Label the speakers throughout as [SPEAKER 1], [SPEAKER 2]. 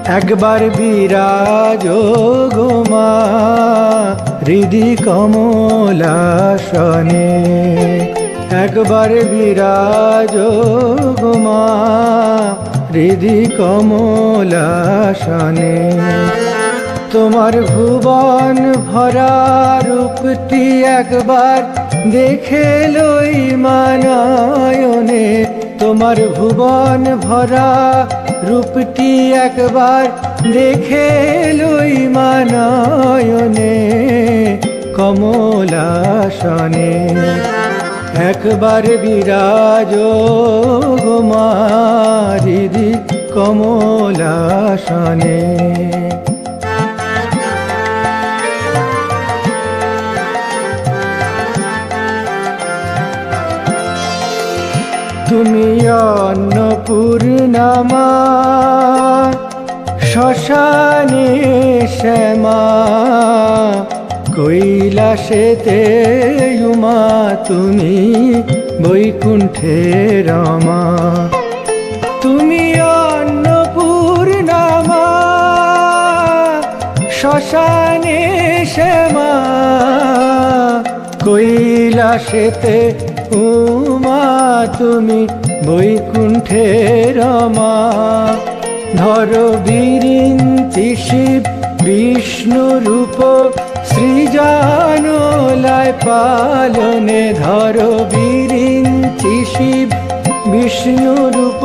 [SPEAKER 1] একবার বিরাজ গো মা হৃদি কমলাসনে, একবার বিরাজ গো মা হৃদি কমলাসনে। তোমার ভুবন ভরা রূপটি একবার দেখে লই মানয়নে, তোমার ভুবন ভরা রূপটি একবার দেখে লই মানয়নে কমলাসনে। একবার বিরাজ গো মা হৃদি কমলাসনে। তুমি অন্নপূর্ণা মা শ্মশানে শ্যামা, কৈলাসেতে উমা তুমি বৈকুণ্ঠে রমা। তুমি অন্নপূর্ণা মা শ্মশানে শ্যামা, কৈলাসেতে উমা তুমি বৈকুণ্ঠে রমা। ধরো বিরিঞ্চি শিব বিষ্ণু রূপ সৃজনলয় পালনে, ধরো বিরিঞ্চি শিব বিষ্ণু রূপ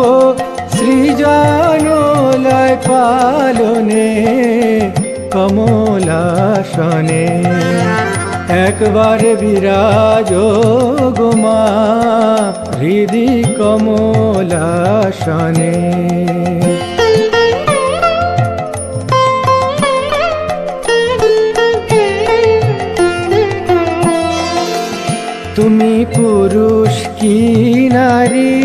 [SPEAKER 1] সৃজনলয় পালনে কমলাসনে। একবার বিরাজ গো মা হৃদি কমলাসনে। তুমি পুরুষ কি নারী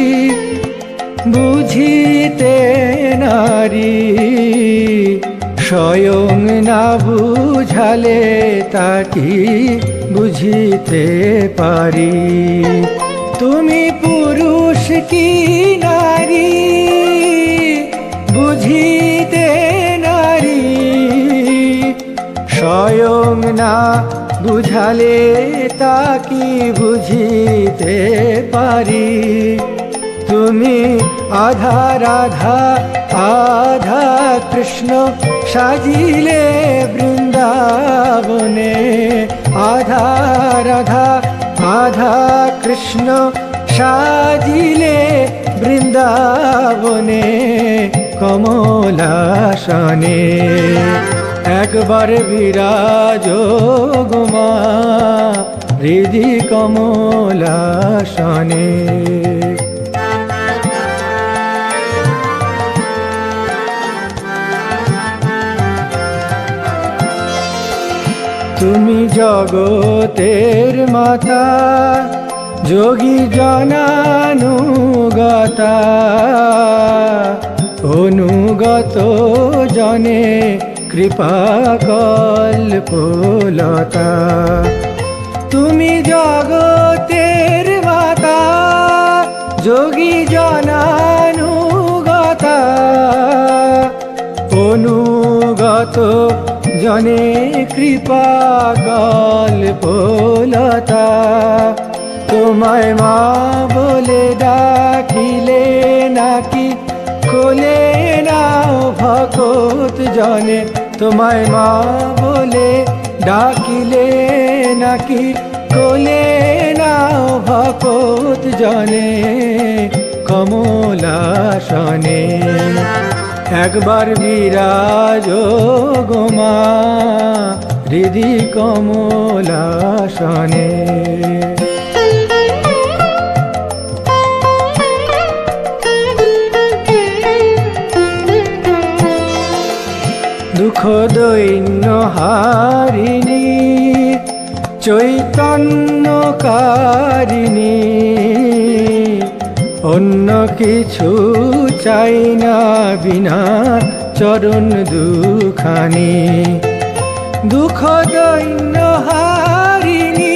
[SPEAKER 1] বুঝিতে নারী, স্বয়ং না বুঝালে তাকি বুঝিতে পারি। তুমি পুরুষ কি নারী বুঝিতে নারী, স্বয়ং না বুঝালে তাকি বুঝিতে পারি। তুমি আধা রাধা আধা কৃষ্ণ সাজিলে বৃন্দাবনে, আধা রাধা আধা কৃষ্ণ সাজিলে বৃন্দাবনে কমলাসনে। একবার বিরাজ গো মা হৃদি কমলাসনে। তুমি জগতের মাতা যোগী জনানুগতা, অনুগত জনে কৃপা কল্পলতা। তুমি জগতের মাতা যোগী জনানুগতা, অনুগত জনে কৃপা কল্পলতা। তোমায় মা বলে ডাকিলে নাকি কোলে নাও ভকত জনে, তোমায় মা বলে ডাকিলে নাকি কোলে নাও ভকত জনে কমলাসনে। একবার বিরাজ গো মা হৃদি কমলাসনে। দুঃখ দৈন্য হারিণী চৈতন্যকারিণী, অন্য কিছু চাই না বিনা চরণ দুখানি। দুঃখ দৈন্য হারিণী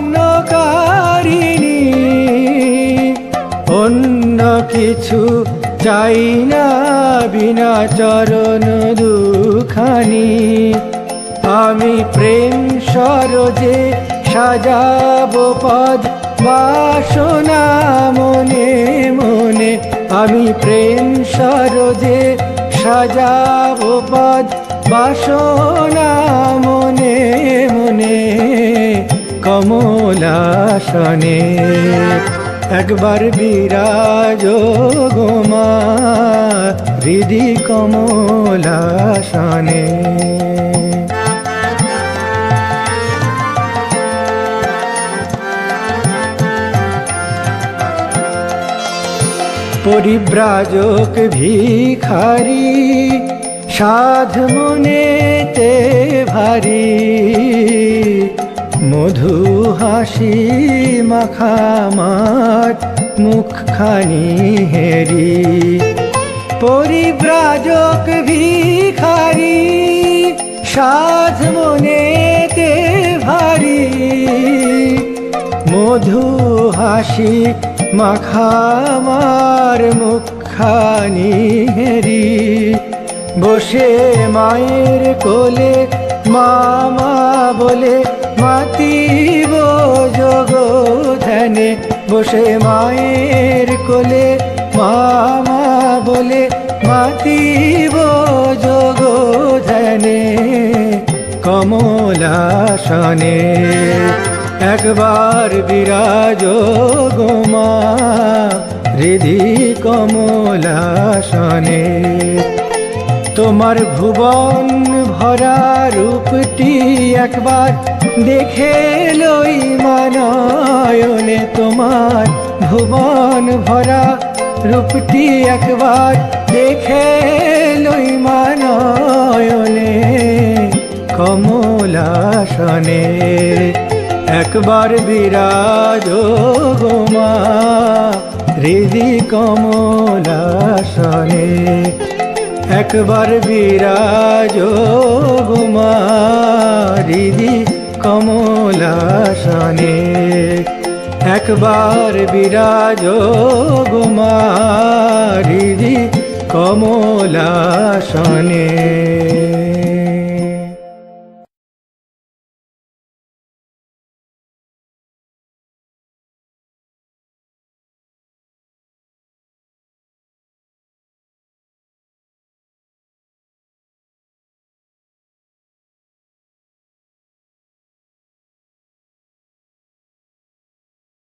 [SPEAKER 1] চৈতন্যকারিণী, অন্য কিছু চাই না বিনা চরণ দুখানি। আমি প্রেম সরোজে সাজাবো পদ বাসনা মনে মনে। আমি প্রেম সরোজে সাজাবো পদ বাসনা মনে মনে। কমলাসনে একবার বিরাজ গো মা হৃদি কমলাসনে। পরিব্রাজক ভিখারি সাধ মনেতে ভারী। মধু হাসি মাখামার মুখখানি হেরি। পরিব্রাজক ভিখারি সাধ মনেতে ভারী। মধু হাসি মাখামার মুখখানি হেরি। বসে মায়ের কোলে মামা বলে মাতিব যোগ ধ্যানে। বসে মায়ের কোলে মামা বলে মাতিব যোগ ধ্যানে। কমলাসনে একবার বিরাজ গো মা হৃদি কমলাসনে। তোমার ভুবন ভরা রূপটি একবার দেখে লই মানয়নে। তোমার ভুবন ভরা রূপটি একবার দেখে লই মানয়নে। কমলাসনে একবার বিরাজ গো মা হৃদি কমলাসনে। একবার বিরাজ গো মা হৃদি কমলাসনে। একবার বিরাজ গো মা হৃদি কমলাসনে।